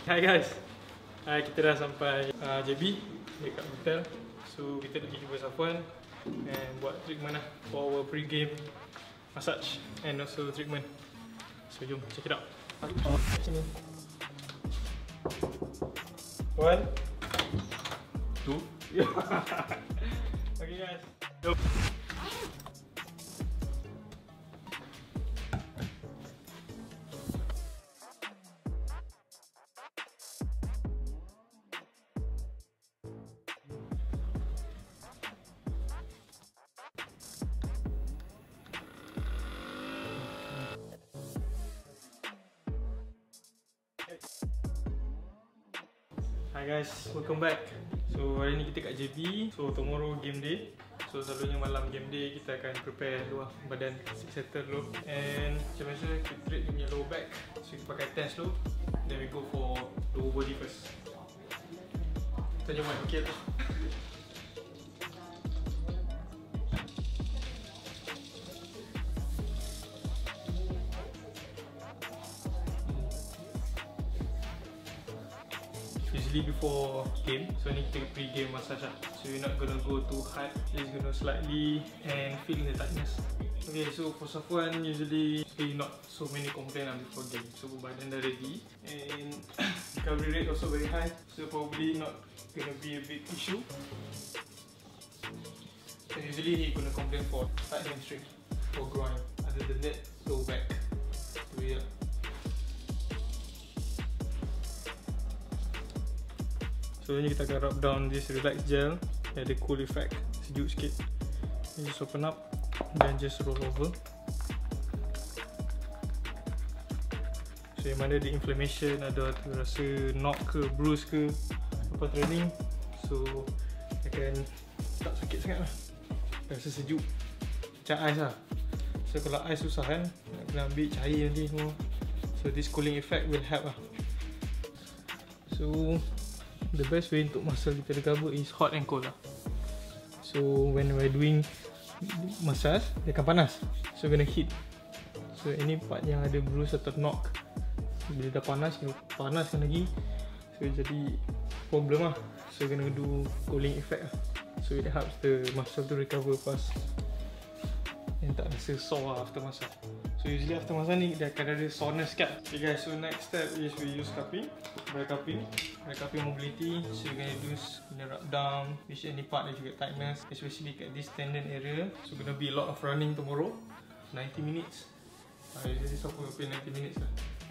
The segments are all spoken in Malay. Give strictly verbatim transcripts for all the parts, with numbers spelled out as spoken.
Hai guys, uh, kita dah sampai uh, J B dekat hotel. So kita nak pergi jumpa Safwan and buat treatment lah for our pre-game massage and also treatment. So jom check it out. Oh, sini. One, two. Okay guys, jom. Hi guys, welcome back. So hari ni kita kat J B. So tomorrow game day. So selalunya malam game day kita akan prepare dulu lah, badan settle dulu. And macam biasa kita treat dia punya lower back. So kita pakai tense dulu. Then we go for lower body first. Kita jom main okay tu. Usually before game, so ni kita pre-game massage lah. So you're not gonna go too hard, just gonna slightly and feel the tightness. Okay, so for Safwan, usually okay, not so many complain lah before game. So badan dah ready and recovery rate also very high, so probably not gonna be a big issue. So usually he gonna complain for tight hamstring, for groin. Other than that, low back. So yeah. So ni kita akan rub down this relax gel, ada cool effect, sejuk sikit. And just open up then just roll over. So yang mana ada inflammation, ada rasa knock ke, bruise ke lepas training, so akan tak sakit sangat lah, rasa sejuk macam ais lah. So kalau ais susah kan, nak kena ambil cair nanti semua. So this cooling effect will help lah. So the best way untuk muscle kita recover is hot and cold lah. So when we're doing massage, dia akan panas. So gonna heat. So any part yang ada bruise atau knock, bila dah panas, dia panaskan lagi. So jadi problem lah. So gonna do cooling effect lah. So it helps the muscle to recover fast and tak rasa sore lah after massage. So usually after massage ni dia akan ada soreness sikit. Okay guys, so next step is we use cupping. By cupping, by cupping mobility, so you're gonna do gonna rub down which any part that you get tightness, especially at this tendon area. So gonna be a lot of running tomorrow, ninety minutes. Uh, usually so for ninety minutes lah.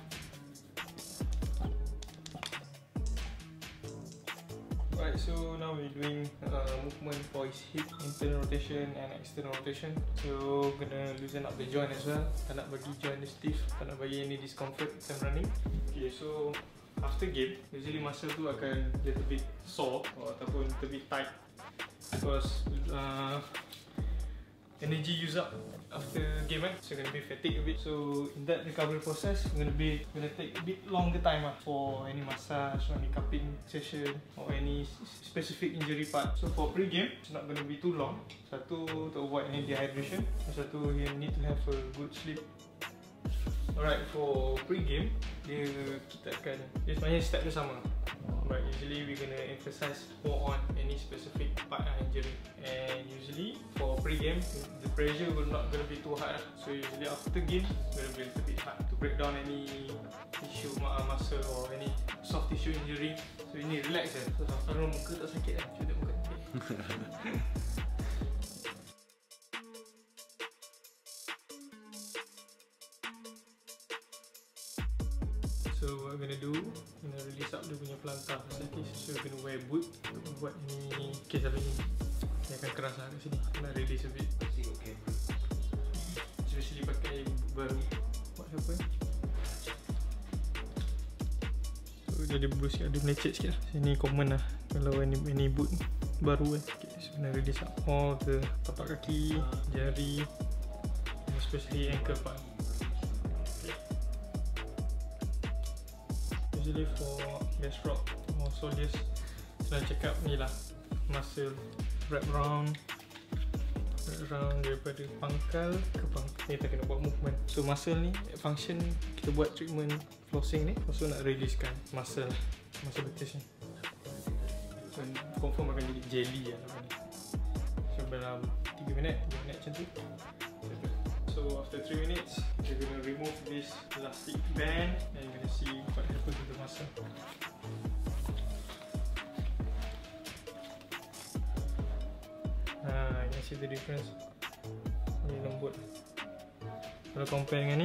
Alright, so now we're doing uh, movement for his hip, internal rotation and external rotation. So gonna loosen up the joint as well. Tak nak bagi joint dia stiff, tak nak bagi any discomfort time running. Okay, so after game, usually muscle tu akan little bit sore ataupun little bit tight because uh, energy use up after game kan, so gonna be fatigue a bit. So in that recovery process, gonna be gonna take a bit longer time lah for any massage or any cupping session or any specific injury part. So for pre-game, it's not gonna be too long. Satu, to avoid any dehydration. Satu, you need to have a good sleep. Alright, for pre-game, dia kita akan, dia sebenarnya step dia sama. But usually we gonna emphasize more on any specific part of injury. And usually for pre-game, the pressure will not gonna be too hard. So usually after game, gonna be a little bit hard to break down any tissue, muscle or any soft tissue injury. So ini relax eh. So kalau muka tak sakit kan, cuba muka sakit. So what we're gonna do, we're gonna release up dia punya plantar fasciitis. So we're gonna wear boot untuk buat ni case apa ni. Dia akan keras lah kat sini. Kena release a bit. Okay. Especially pakai baru. Buat siapa ni? So jadi bruise sikit, ada melecet sikit lah. Sini common lah kalau any, any boot baru kan. Okay, so kena release up all the tapak kaki, jari, especially ankle part. Usually for best rock or soldiers, selalu check up ni lah muscle wrap round, wrap round daripada pangkal ke pangkal, kita kena buat movement. So muscle ni function kita buat treatment flossing ni, so nak releasekan muscle muscle betis ni. So confirm akan jadi jelly lah lepas ni. So dalam tiga minit, tiga minit macam tu. So after three minutes, we're gonna remove this elastic band and you're gonna see what happens to the muscle. Ah, you can see the difference. Ni lembut. Kalau compare dengan ni,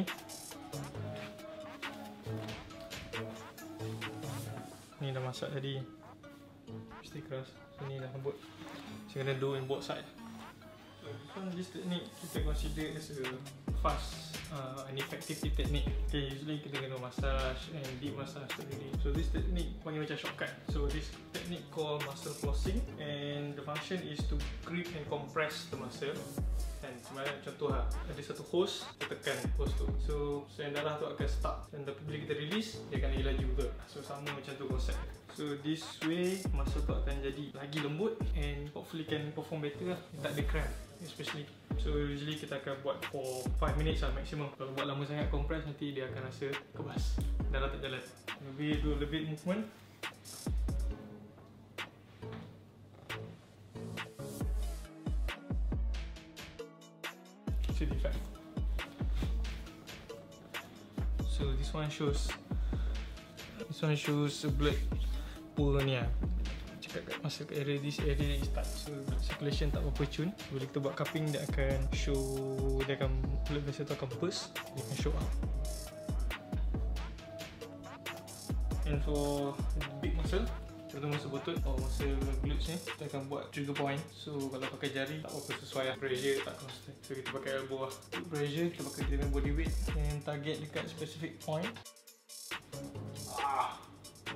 ni dah masak tadi, mesti keras. So ni dah lembut. So kena do in both side. So this technique kita consider as a fast uh, and effective technique. Okay, usually kita kena massage and deep massage really. So this technique panggil macam shortcut. So this technique called muscle flossing, and the function is to grip and compress the muscle. And sebenarnya contoh lah, ada satu hose, kita tekan hose tu. So selain darah tu akan stuck, dan tapi bila kita release, dia akan lagi laju betul. So sama macam tu konsep. So this way muscle tu akan jadi lagi lembut and hopefully can perform better lah. Tak ada cramp especially. So usually kita akan buat for five minutes lah maximum. Kalau buat lama sangat compress, nanti dia akan rasa kebas, darah tak jalan. Lebih do lebih movement. See the effect. So this one shows This one shows blood pool ni lah. Cakap kat masa kat area this area is start. So circulation tak berapa cun. Bila kita buat cupping, dia akan show, dia akan blood vessel tu akan burst, dia akan show up. And for big muscle, contoh muscle butut atau muscle glutes ni, kita akan buat trigger point. So kalau pakai jari tak apa sesuai lah, pressure tak constant. So kita pakai elbow lah. Pressure kita pakai dengan body weight and target dekat specific point. Ah.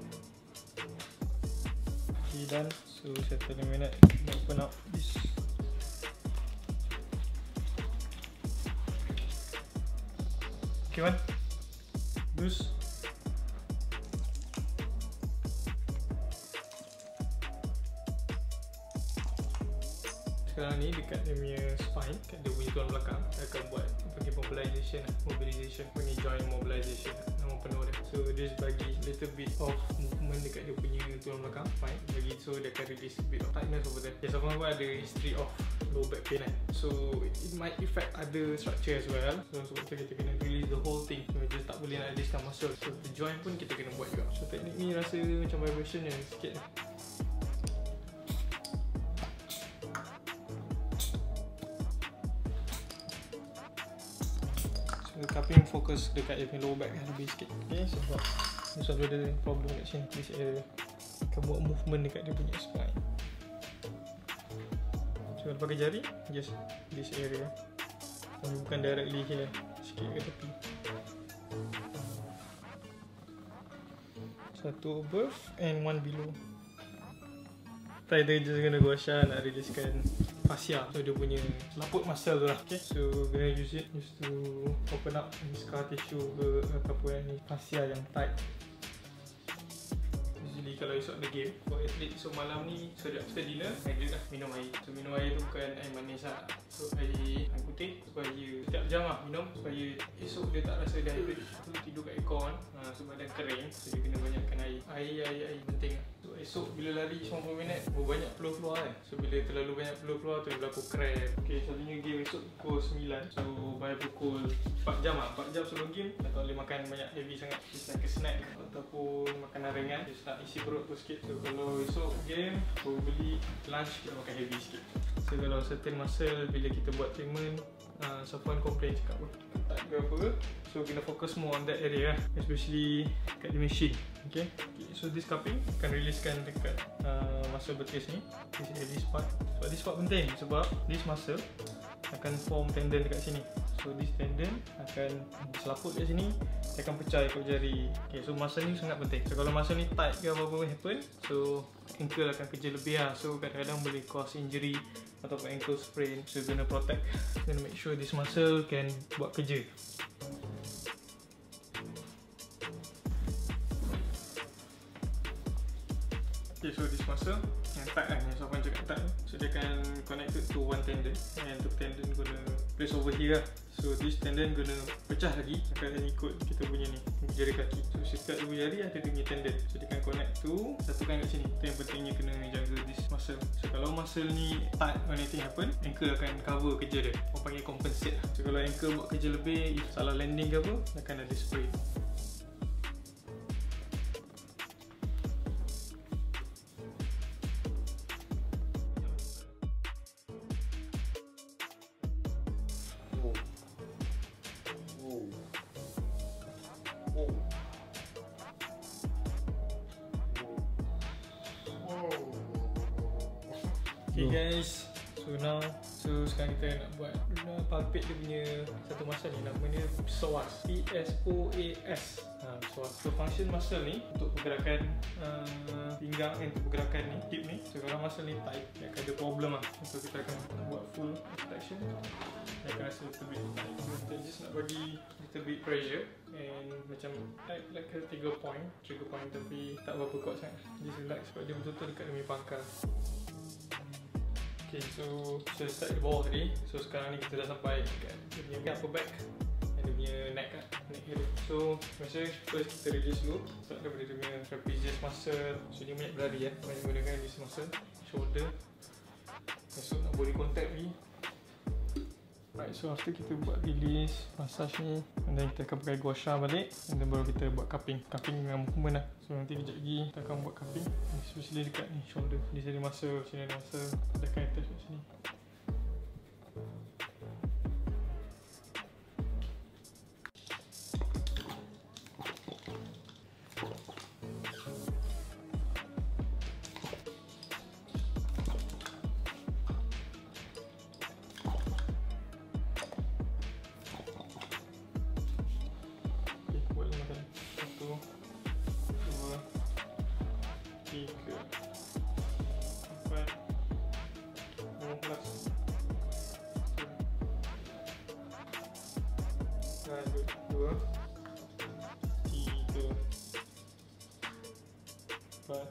Okay, done. So settle the minute, open up this. Okay, one, loose. Sekarang ni dekat dia punya spine, kat dia punya tulang belakang, dia akan buat bagi mobilization, mobilization punya joint mobilization, nama penuh dia. So dia bagi little bit of movement dekat dia punya tulang belakang spine, bagi so dia akan release a bit of tightness over there. Yes, someone pun ada history of low back pain kan. So it might affect other structure as well. So sebab tu kita kena release the whole thing. So just tak boleh nak releasekan muscle. So the joint pun kita kena buat juga. So teknik ni rasa macam vibration je sikit lah. Cupping fokus dekat dia punya lower back lebih sikit. Okay, sebab dia selalu ada problem kat sini, this area. Akan buat movement dekat dia punya spine. So kalau pakai jari, just this area. Bukan directly here, sikit ke tepi. Satu above and one below. Try dia just gonna go Asha nak releasekan fascia, so dia punya laput muscle tu lah. Okay, so we're gonna use it just to open up any scar tissue ke ataupun any fascia yang tight. Usually kalau esok ada game for athlete, so malam ni, so after dinner, hydrate lah, minum air. So minum air tu bukan air manis lah, so air, air putih, supaya setiap jam lah minum, supaya esok dia tak rasa dehydrate. So tidur kat aircon, ha, so badan kering, so dia kena banyakkan air. Air, air, air penting lah. So esok bila lari sembilan puluh minit, banyak peluh keluar kan. So bila terlalu banyak peluh keluar tu berlaku cramp. Okay, selalunya game esok pukul sembilan. So by pukul empat jam lah, empat jam sebelum game, tak boleh makan banyak heavy sangat. Just like a snack ataupun makanan ringan, just nak isi perut tu sikit. So kalau esok game, probably lunch kita makan heavy sikit. So kalau certain muscle bila kita buat treatment, uh, Safwan complain cakap pun tak ke apa. So kena fokus more on that area lah, especially kat the machine. Okay, okay, so this cupping akan releasekan dekat uh, muscle betis ni, this area, this part. Sebab this part penting, sebab this muscle akan form tendon dekat sini. So this tendon akan selaput kat sini, dia akan pecah ikut jari. Okay, so muscle ni sangat penting. So kalau muscle ni tight ke apa-apa happen, so ankle akan kerja lebih lah. So kadang-kadang boleh cause injury ataupun ankle sprain. So gonna protect, gonna make sure this muscle can buat kerja. Okay, so this muscle yang tight kan, yang Safwan cakap tight, so dia akan connected to one tendon, and the tendon gonna place over here lah. So this tendon guna pecah lagi akan ikut kita punya ni jari kaki. So setiap dua jari ada dia punya tendon. So dia akan connect tu, satukan kat sini. Itu yang pentingnya kena jaga this muscle. So kalau muscle ni tight when anything happen, ankle akan cover kerja dia. Orang panggil compensate lah. So kalau ankle buat kerja lebih, if salah landing ke apa, akan ada sprain. Okay guys, so now so sekarang kita nak buat nak palpate dia punya satu muscle ni, namanya psoas, P S O A S. Ha, psoas. So function muscle ni untuk pergerakan uh, pinggang dan untuk pergerakan ni, hip ni. So kalau muscle ni tight, dia akan ada problem lah. So kita akan buat full extraction. Dia akan rasa little bit tight. So kita just nak bagi little bit pressure and macam like, like a trigger point, trigger point tapi tak berapa kuat sangat. Just relax sebab dia betul-betul dekat dia punya pangkal. Okay, so kita start di bawah tadi. So sekarang ni kita dah sampai kat dia punya upper back dan dia punya neck kan, neck area. So biasa first kita release dulu. Start daripada dia punya trapezius muscle. So dia banyak berlari ya, banyak gunakan this muscle, shoulder. So nak body contact ni. Right, so after kita buat release, massage ni, and then kita akan pakai gua sha balik, and then baru kita buat cupping. Cupping dengan movement lah. So nanti kejap lagi kita akan buat cupping. Especially dekat ni, shoulder. Di sini muscle, sini ada muscle. Kita akan attach kat sini. Tiga, empat, lima belas, satu, dua, tiga, empat.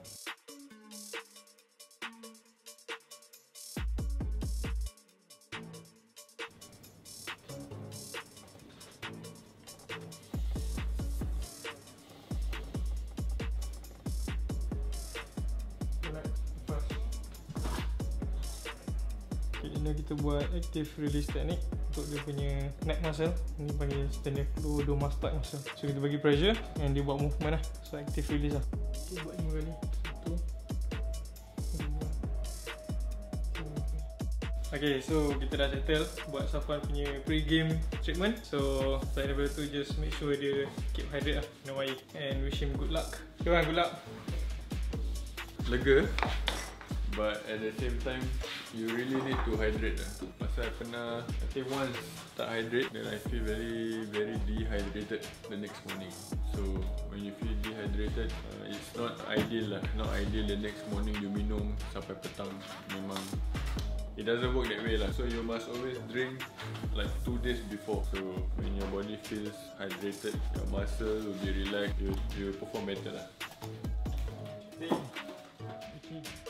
Okay, ini kita buat active release technique untuk dia punya neck muscle. Ni panggil sternocleidomastoid muscle. So kita bagi pressure and dia buat movement lah. So active release lah. Okay, buat lima kali. Satu, dua, tiga. Okay, so kita dah settle buat Safwan punya pre-game treatment. So selain daripada tu, just make sure dia keep hydrate lah, minum air, and wish him good luck. Okay man, good luck. Lega, but at the same time you really need to hydrate lah. Pasal pernah, I think once tak hydrate, then I feel very very dehydrated the next morning. So when you feel dehydrated, uh, it's not ideal lah. Not ideal the next morning you minum sampai petang. Memang it doesn't work that way lah. So you must always drink like two days before. So when your body feels hydrated, your muscle will be relaxed, you you perform better lah. Okay.